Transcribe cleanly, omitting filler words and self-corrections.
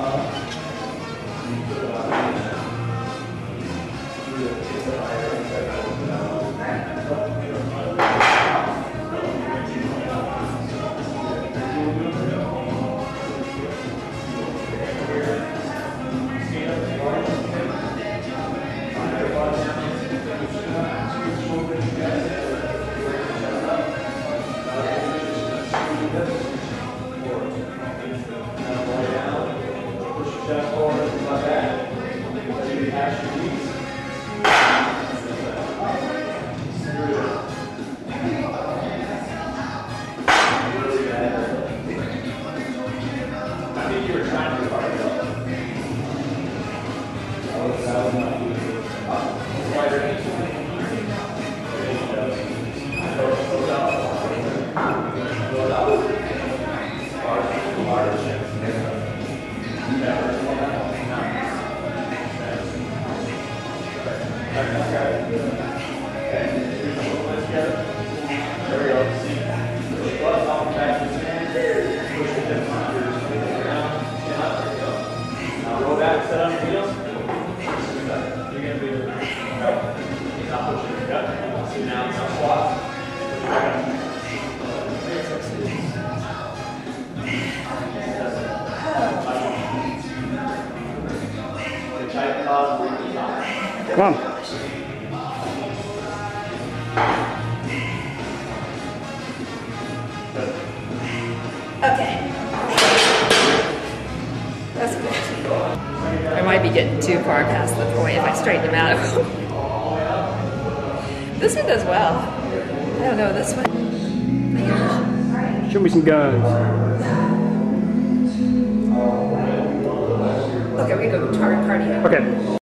Come on. Okay. That's good. I might be getting too far past the point if I straighten him out. This one does well. I don't know, this one. Show me some guns. Okay, we can go cardio. Okay.